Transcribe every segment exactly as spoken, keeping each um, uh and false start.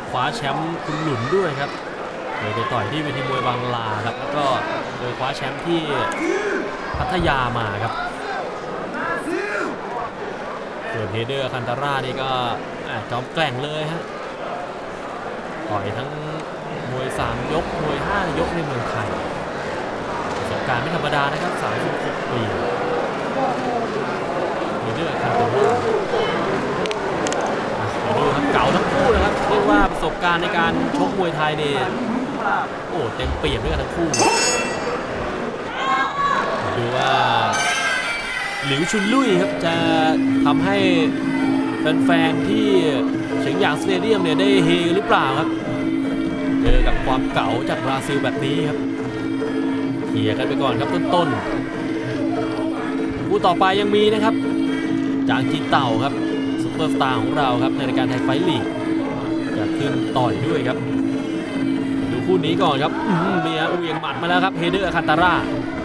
คว้าแชมป์คุณหลุนด้วยครับโดยไปต่อยที่เวทีมวยบางลาครับแล้วก็โดยคว้าแชมป์ที่พัทยามาครับส่วนเฮเดอร์คันตาร่านี่ก็จอมแกร่งเลยฮะต่อยทั้งมวยสามยกมวยห้ายกในเมืองไทยประสบการณ์ไม่ธรรมดานะครับสามสิบหกปีเฮเดอร์คันตาร่าดูครับเก่าทั้งคู่นะครับเรียกว่าประสบการณ์ในการชกมวยไทยนี่โอ้เต็มเปี่ยมด้วยกันทั้งคู่ดูว่าหลิวชุนลุยครับจะทำให้แฟนๆที่เฉียงหยางสเตเดียมเนี่ยได้เฮหรือเปล่าครับเจอกับความเก่าจากบราซิลแบบนี้ครับเคลียร์กันไปก่อนครับต้นๆคู่ต่อไปยังมีนะครับจางจีเต่าครับซุปเปอร์สตาร์ของเราครับในรายการไทยไฟท์ลีกจะขึ้นต่อยด้วยครับดูคู่นี้ก่อนครับเมียอุ้ยงหมัดมาแล้วครับเฮเดอร์คันตาร่า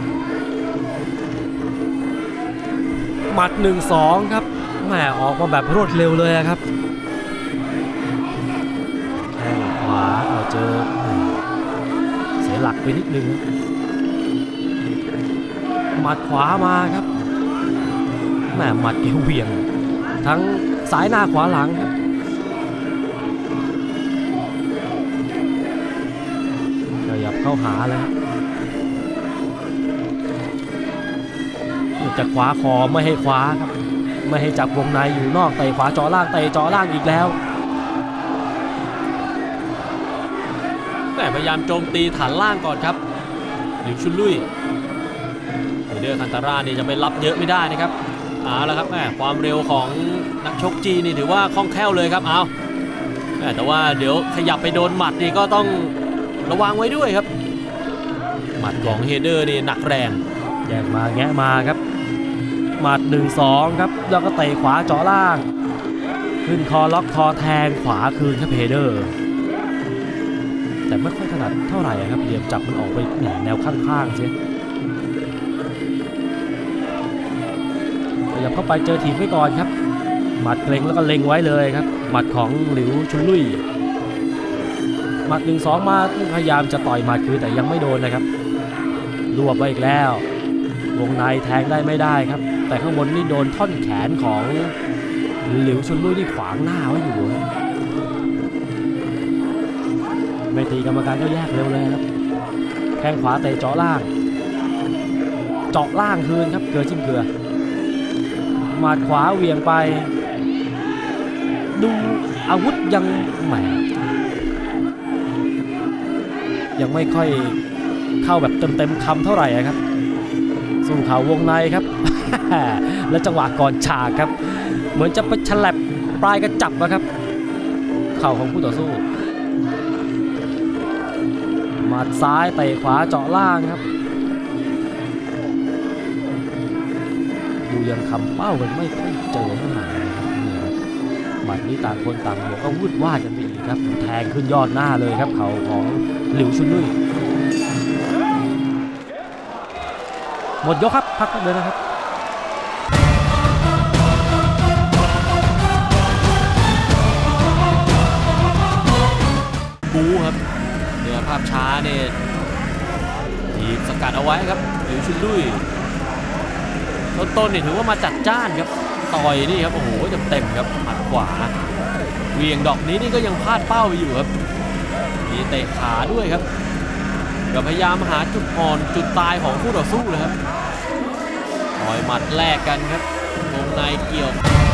หมัด หนึ่งสอง ครับแหมออกมาแบบรวดเร็วเลยครับแข้งขวาเราเจอเสียหลักไปนิดนึงหมัดขวามาครับแหมหมัดเกี่ยวเหวี่ยงทั้งสายหน้าขวาหลังครับขยับเข้าหาเลยจะขวาคอไม่ให้ขวาครับไม่ให้จับวงในอยู่นอกเตะขวาจ่อล่างเตะจ่อล่างอีกแล้วแต่พยายามโจมตีฐานล่างก่อนครับหลิวชุนลุยเฮเดอร์คันตาร่านี่จะไปรับเยอะไม่ได้นะครับเอาละครับแม่ความเร็วของนักชกจีนนี่ถือว่าคล่องแคล่วเลยครับเอาแต่ว่าเดี๋ยวขยับไปโดนหมัดนี่ก็ต้องระวังไว้ด้วยครับหมัดของเฮเดอร์นี่หนักแรงแยกมาแงะมาครับหมัด หนึ่งสอง ครับแล้วก็เตะขวาเจาะล่างขึ้นคอล็อกคอแทงขวาคืนครับเฮเดอร์แต่ไม่ค่อยถนัดเท่าไหร่ครับเหลี่ยมจับมันออกไปแนวข้างๆเสียขยับเข้าไปเจอถีบไว้ก่อนครับหมัดเกรงแล้วก็เล็งไว้เลยครับหมัดของหลิวชุนลุยหมัด หนึ่งสอง มาพยายามจะต่อยหมัดคืนแต่ยังไม่โดนนะครับรวบไว้อีกแล้ววงในแทงได้ไม่ได้ครับแต่ข้างบนนี่โดนท่อนแขนของหลิวชุนลุยที่ขวางหน้าไว้อยู่ไม่ตีกรรมการก็แยกเร็วเลยครับแข้งขวาเตะเจาะล่างเจาะล่างคืนครับเกลือจิ้มเกลือหมัดขวาเวียงไปดูอาวุธยังแหมยังไม่ค่อยเข้าแบบเต็มๆคำเท่าไหร่ครับสู้เข่าวงในครับ และจังหวะก่อนฉากครับเหมือนจะไปฉลับปลายกระจับนะครับเข่าของผู้ต่อสู้หมัดซ้ายเตะขวาเจาะล่างครับดูยังคำเป้ากันไม่ค่อยเจอเท่าไหร่นะครับนี่ครับหมัดนี้ต่างคนต่างหัวก็วุ่นวายกันไปอีกครับแทงขึ้นยอดหน้าเลยครับเข่าของหลิวชุนลุยหมดยกครับพักเลยนะครับบูครับเนื้อภาพช้าเนี่ยทีมสกัดเอาไว้ครับหลิวชุนลุยต้นๆเนี่ยถือว่ามาจัดจ้านครับต่อยนี่ครับโอ้โหเต็มๆครับหมัดขวาเวียงดอกนี้นี่ก็ยังพลาดเป้าไปอยู่ครับมีเตะขาด้วยครับก็พยายามหาจุดอ่อนจุดตายของคู่ต่อสู้เลยครับต่อยหมัดแลกกันครับวงในเกี่ยว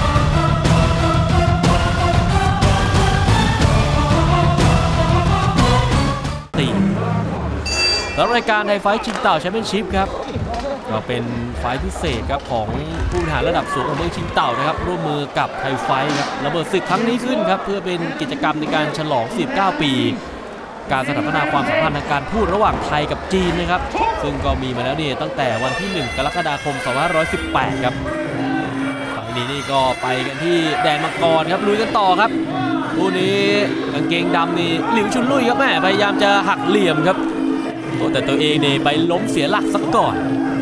ตีแล้วรายการไทยไฟท์ชิงเต่าแชมเปี้ยนชิพครับก็เป็นไฟท์พิเศษครับของผู้บริหารระดับสูงของเมืองชิงเต่านะครับร่วมมือกับไทยไฟท์ครับระเบิดศึกครั้งนี้ขึ้นครับเพื่อเป็นกิจกรรมในการฉลองสิบเก้าปีการสถาปนาความสัมพันธ์ทางการทูตระหว่างไทยกับจีนนะครับซึ่งก็มีมาแล้วนี่ตั้งแต่วันที่หนึ่งกรกฎาคมสองพันห้าร้อยสิบแปดครับฝั่งนี้นี่ก็ไปกันที่แดนมังกรครับลุยกันต่อครับคู่นี้กางเกงดำนี่หลิวชุนลุยครับแม่พยายามจะหักเหลี่ยมครับแต่ตัวเองนี่ไปล้มเสียหลักซะก่อน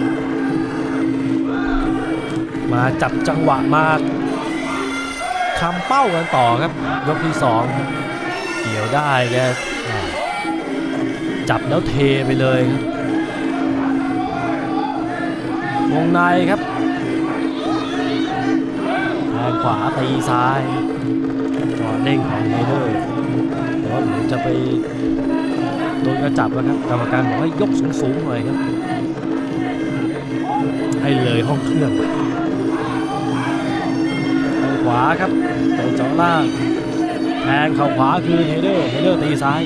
มาจับจังหวะมาคำเป้ากันต่อครับยกที่สองเกี่กี่ยวได้แกจับแล้วเทไปเลยครับวงในครับแทงขวาตีซ้ายจอเด้งของเฮเดอร์แต่ว่าเหมือนจะไปโดนกระจับแล้วครับกรรมการบอกให้ยกสูงๆหน่อยครับให้เลยห้องเครื่องทางขวาครับเตะเจาะล่างแทงเข่าขวาคือเฮเดอร์เฮเดอร์ตีซ้าย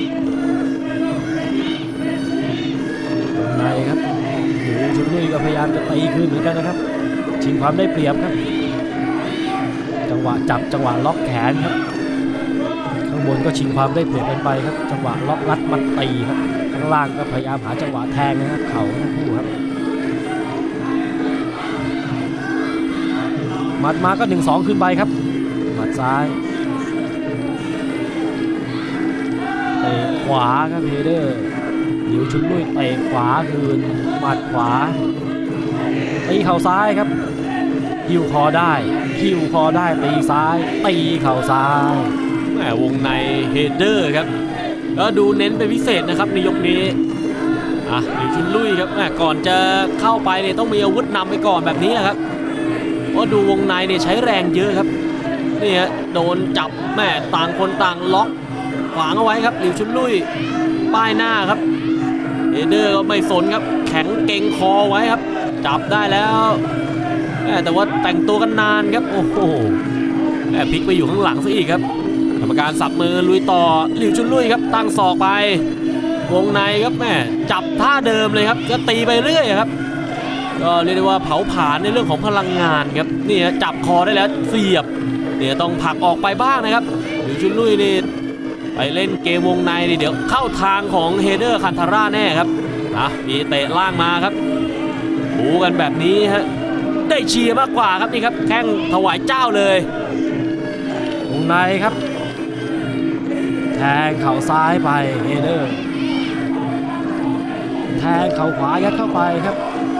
ตรงในครับหลิวชุนลุยก็พยายามจะตีคืนเหมือนกันนะครับชิงความได้เปรียบครับจังหวะจับจังหวะล็อกแขนครับข้างบนก็ชิงความได้เปรียบกันไปครับจังหวะล็อกรัดมัดตีครับข้างล่างก็พยายามหาจังหวะแทงนะครับเข่าทั้งคู่ครับหมัดมาก็ หนึ่งสอง ขึ้นไปครับหมัดซ้ายเตะขวาครับเฮเดอร์หลิวชุนลุยเตะขวาคืนหมัดขวาตีเข่าซ้ายครับหิ้วคอได้หิ้วคอได้ตีซ้ายตีเข่าซ้ายแหมวงในเฮเดอร์ครับแล้วดูเน้นเป็นพิเศษนะครับในยกนี้อ่ะหลิวชุนลุยครับแหมก่อนจะเข้าไปเนี่ยต้องมีอาวุธนำไปก่อนแบบนี้ครับเพราะดูวงในเนี่ยใช้แรงเยอะครับนี่ฮะโดนจับแม่ต่างคนต่างล็อกขวางเอาไว้ครับหลิวชุนลุยป้ายหน้าครับเฮเดอร์ก็ไม่สนครับแข็งเก่งคอไว้ครับจับได้แล้วแต่ว่าแต่งตัวกันนานครับโอ้โหแอบพลิกไปอยู่ข้างหลังซะอีกครับกรรมการสับมือลุยต่อหลิวชุนลุยครับตั้งศอกไปวงในครับแม่จับท่าเดิมเลยครับก็ตีไปเรื่อยครับก็เรียกได้ว่าเผาผลาญในเรื่องของพลังงานครับนี่จับคอได้แล้วเสียบเนี่ยต้องผลักออกไปบ้างนะครับหลิวชุนลุยนี่ไปเล่นเกมวงในนี่เดี๋ยวเข้าทางของเฮเดอร์คันทาร่าแน่ครับนะมีเตะล่างมาครับบูกันแบบนี้ฮะได้เชียร์มากกว่าครับนี่ครับแข้งถวายเจ้าเลยวงในครับแทงเข่าซ้ายไปเฮเดอร์แทงเข่าขวายัดเข้าไปครับ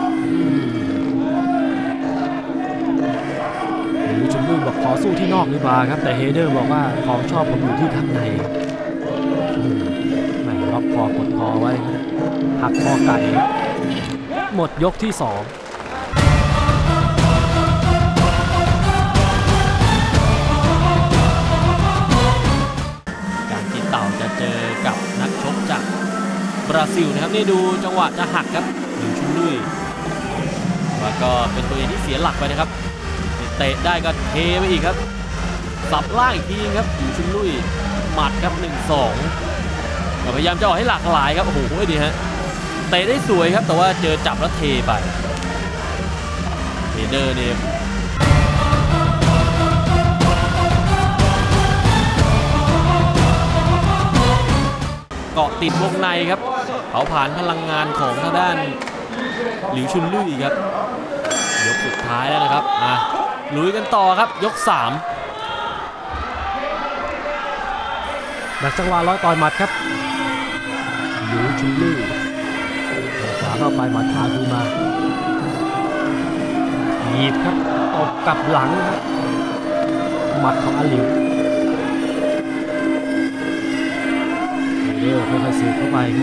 หลิวชุนลุยบอกขอสู้ที่นอกดีกว่าครับแต่เฮเดอร์บอกว่าของชอบผมอยู่ที่ข้างในไม่ล็อกคอกดคอไว้หักคอไก่หมดยกที่สองการกินเต่าจะเจอกับนักชกจากบราซิลนะครับนี่ดูจังหวะจะหักครับหลิวชุนลุยแล้วก็เป็นตัวเองที่เสียหลักไปนะครับเตะได้ก็เทไปอีกครับสับล่างอีกทีครับหลิวชุนลุยหมัดครับ หนึ่งสอง พยายามจะออกให้หลากหลายครับโอ้โหดีฮะเตะได้สวยครับแต่ว่าเจอจับแล้วเทไปเฮเดอร์เนี่ยเกาะติดวงในครับเผาผลาญพลังงานของทางด้านหลิวชุนลุยครับยกสุดท้ายแล้วนะครับอ่ะลุยกันต่อครับยกสามดักจังหวะร้อยต่อยหมัดครับหลิวชุนลุยขวาเข้าไปหมัดขาคืนมาหยีบครับตบกลับหลังครับหมัดของอาหลิวเรื่อยๆค่อยๆสืบเข้าไปครับ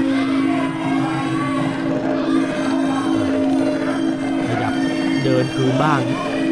ขยับเดินคืนบ้าง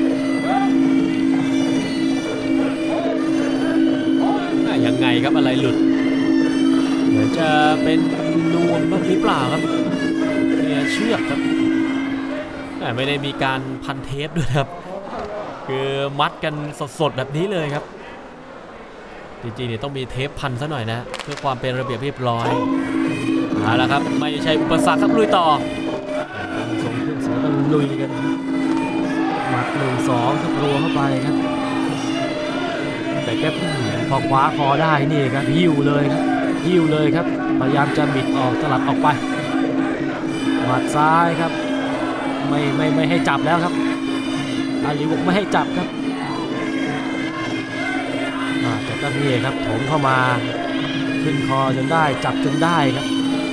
ยังไงครับอะไรหลุดเหมือนจะเป็นนวมบ้างหรือเปล่าครับเนี่ยเชือกครับแต่ไม่ได้มีการพันเทปด้วยครับคือมัดกันสดๆแบบนี้เลยครับจริงๆเนี่ยต้องมีเทปพันซะหน่อยนะเพื่อความเป็นระเบียบเรียบร้อยเอาละครับไม่ใช่อุปสรรคครับลุยต่อส่งเครื่องเสียงต้องลุยกันหมัดหนึ่งสองครับรัวเข้าไปครับแต่แกพอคว้าคอได้นี่ครับหิ้วเลยครับหิ้วเลยครับพยายามจะบิดออกสลัดออกไปหมัดซ้ายครับไม่ไม่ไม่ให้จับแล้วครับอาหลิวบอกไม่ให้จับครับแต่ก็นี่ครับถมเข้ามาขึ้นคอจนได้จับจนได้ครับ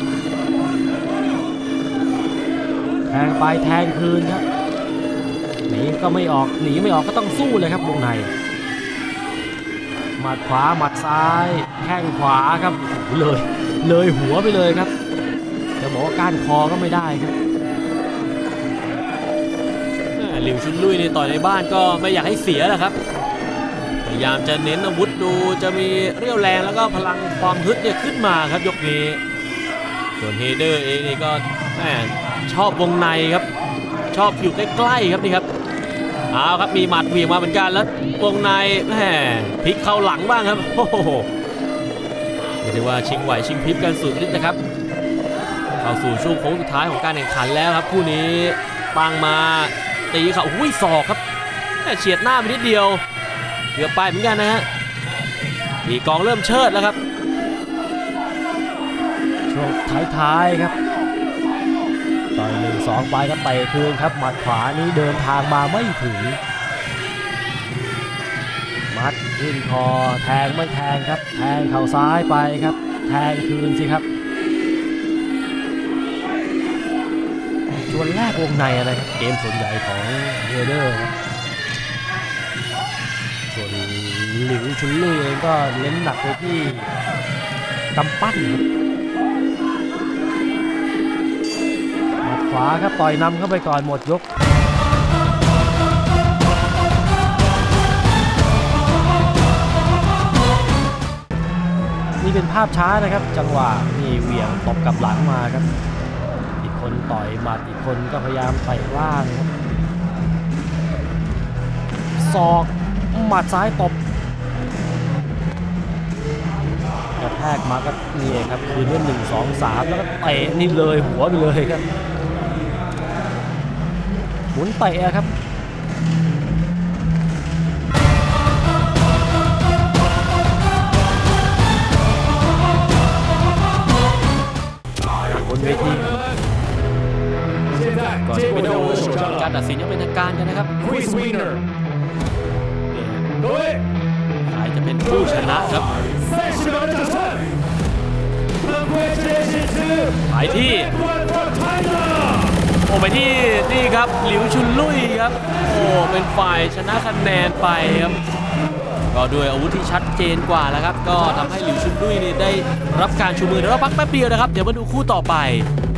แทงไปแทงคืนครับหนีก็ไม่ออกหนีไม่ออกก็ต้องสู้เลยครับวงในหมัดขวาหมัดซ้ายแข้งขวาครับเลยเลยหัวไปเลยครับจะบอกว่าก้านคอก็ไม่ได้ครับหลิวชุนลุยในต่อยในบ้านก็ไม่อยากให้เสียแหละครับพยายามจะเน้นอาวุธดูจะมีเรี่ยวแรงแล้วก็พลังความฮึดเนี่ยขึ้นมาครับยกนี้ส่วนเฮเดอร์เองนี่ก็แหมชอบวงในครับชอบอยู่ใกล้ๆครับนี่ครับเอาครับมีหมัดเหวี่ยงมาเหมือนกันแล้ววงในแหมพลิกเข้าหลังบ้างครับโอ้โหเรียกได้ว่าชิงไหวชิงพริบกันสุดฤทธิ์นะครับเข้าสู่ช่วงโค้งสุดท้ายของการแข่งขันแล้วครับคู่นี้ตั้งมาตีเขาหุ้ยศอกครับเฉียดหน้าไปนิดเดียวเกือบไปเหมือนกันนะฮะตีกองเริ่มเชิดแล้วครับช่วงท้ายๆครับต่อยหนึ่งสองไปก็เตะคืนครับหมัดขวานี้เดินทางมาไม่ถึงมัดขึ้นคอแทงไม่แทงครับแทงเข่าซ้ายไปครับแทงคืนสิครับชวนแรกวงในอะไรครับเกมส่วนใหญ่ของเฮเดอร์ครับส่วนหลิวชุนลุยเองก็เน้นหนักไปที่กำปั้นหมัดขวาครับต่อยนำเข้าไปก่อนหมดยกนี่เป็นภาพช้านะครับจังหวะนี่เหวี่ยงตบกับหลังมาครับอีกคนต่อยหมัดอีกคนก็พยายามเตะล่างครับศอกหมัดซ้ายตบกระแทกมาก็นี่ครับคืนด้วยหนึ่งสองสามแล้วก็เตะนี่เลยหัวไปเลยครับหมุนเตะครับบนเวทีก่อนจะไปดูการตัดสินยังเป็นทางการกันนะครับใครจะเป็นผู้ชนะครับไปที่โอ้ไปที่นี่ครับหลิวชุนลุยครับโอ้เป็นฝ่ายชนะคะแนนไปครับก็ด้วยอาวุธที่ชัดเจนกว่าแล้วครับก็ทำให้หลิวชุนลุยนี่ได้รับการชูมือเดี๋ยวเราพักแป๊บเดียวนะครับเดี๋ยวมาดูคู่ต่อไป